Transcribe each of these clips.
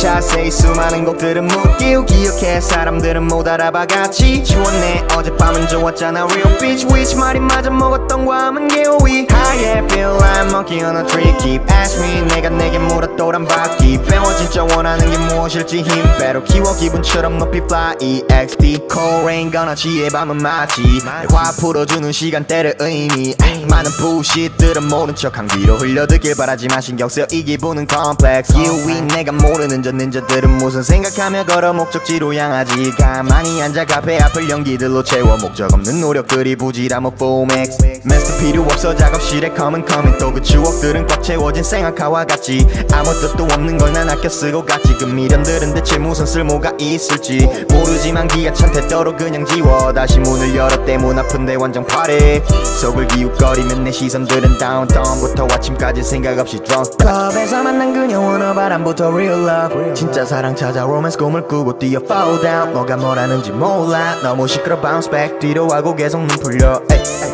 자세히 수많은 곡들은 묻기우 기억해 사람들은 못 알아봐 같이 지웠네 어젯밤은 좋았잖아 real bitch which 말이 맞아 먹었던 괌은 개오이 High feel like monkey on a tree keep ask me 내가 내게 물었더란 바퀴 배워 진짜 원하는 게 무엇일지 힘 빼로 키워 기분처럼 높이 fly EXT cold rain gonna 지의 밤은 마치 화 풀어주는 시간대를 의미 많은 부시들은 모른 척 한 귀로 흘려듣길 바라지만 신경 쓰여 이 기분은 complex 이유인 내가 모르는 저 닌자들은 무슨 생각하며 걸어 목적지로 향하지 가만히 앉아 카페 앞을 연기들로 채워 목적 없는 노력들이 부지런한 포맥스 맨스 필요 없어 작업실에 coming 또 그 추억들은 꽉 채워진 생각화와 같이 아무 뜻도 없는 걸 난 아껴 쓰고 갔지 그 미련들은 대체 무슨 쓸모가 있을지 모르지만 기가 찬 태도로 그냥 지워 다시 문을 열었대 문 아픈데 완전 파리 속을 기웃거리면 내 시선들은 다운타운부터 아침까지 생각 없이 drunk 클럽에서 만난 그녀 어느 바람부터 real love 진짜 사랑 찾아 로맨스 꿈을 꾸고 뛰어 fall down 너가 뭐라는지 몰라 너무 시끄러 bounce back 뒤로 하고 계속 눈 풀려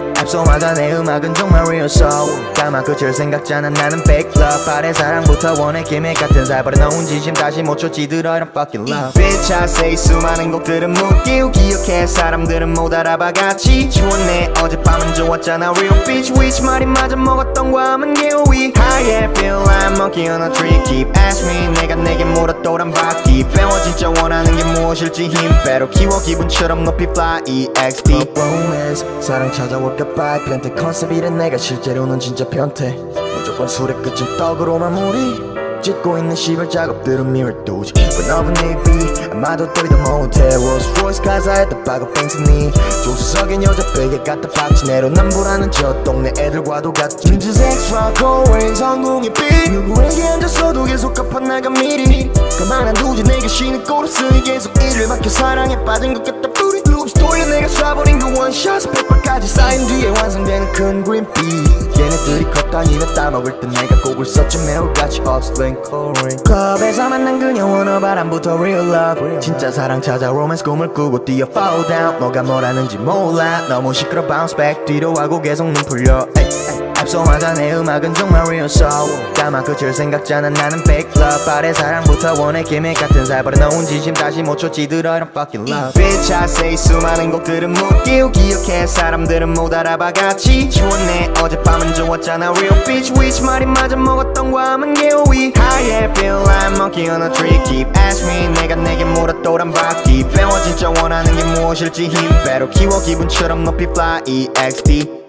앱소마다 내 음악은 정말 real soul 까마 끝을 생각잖아 나는 fake love 발의 사랑부터 원해 기믹 같은 살벌해 놓은 진심 다시 못 쫓지들어 이런 fucking love bitch I say 수많은 곡들은 묻기우 기억해 사람들은 못 알아봐 같이 지웠네 어젯밤은 좋았잖아 real bitch which 말이 맞아 먹었던 괌은 개오이 High feel like monkey on a tree keep ask me 내가 내게 물었더란 바퀴 배워 진짜 원하는 게 무엇일지 힘 빼로 키워 기분처럼 높이 fly EXT romance 사랑 찾아올까 봐 변태 컨셉이란 내가 실제로는 진짜 변태 무조건 술의 끝은 떡으로 마무리 짓고 있는 시발 작업들은 mirror 도지 But of a navy 아마도 또이도 못해 Rolls Royce 가사에다 박아 뺑스니 조수석엔 여자 베개 갖다 박지 내로남부라는 저 동네 애들과도 같지 민트색 스트라코웨이 성공의 빛 누구에게 앉았어도 계속 갚아나가 미리 가만 안 두지 내게 쉬는 코러스니 계속 일을 막혀 사랑에 빠진 것 같다 뿌리 룹 스토리에 내가 쏴버린 그 원샷 백발까지 쌓인 뒤에 완성되는 큰 그린피 얘네들이 컵다니며 따먹을 때 내가 곡을 썼지 매울같이 hustling calling 클럽에서 만난 그녀 어느 바람부터 real love 진짜 사랑 찾아 로맨스 꿈을 꾸고 뛰어 fall down 너가 뭐라는지 몰라 너무 시끄러 bounce back 뒤로 하고 계속 눈 풀려 앱소마다 내 음악은 정말 real soul 까마 끝을 생각잖아 나는 fake love 발의 사랑부터 원해 기믹 같은 살벌해 놓은 진심 다시 못 쫓지들어 이런 fucking love bitch I say 수많은 곡들은 묻기우 기억해 사람들은 못 알아봐 같이 지웠네 어젯밤은 좋았잖아 real bitch which 말이 맞아 먹었던 괌은 개오이 High feel like monkey on a tree keep ask me 내가 내게 물었더란 바퀴 배워 진짜 원하는 게 무엇일지 힘 빼로 키워 기분처럼 높이 fly EXT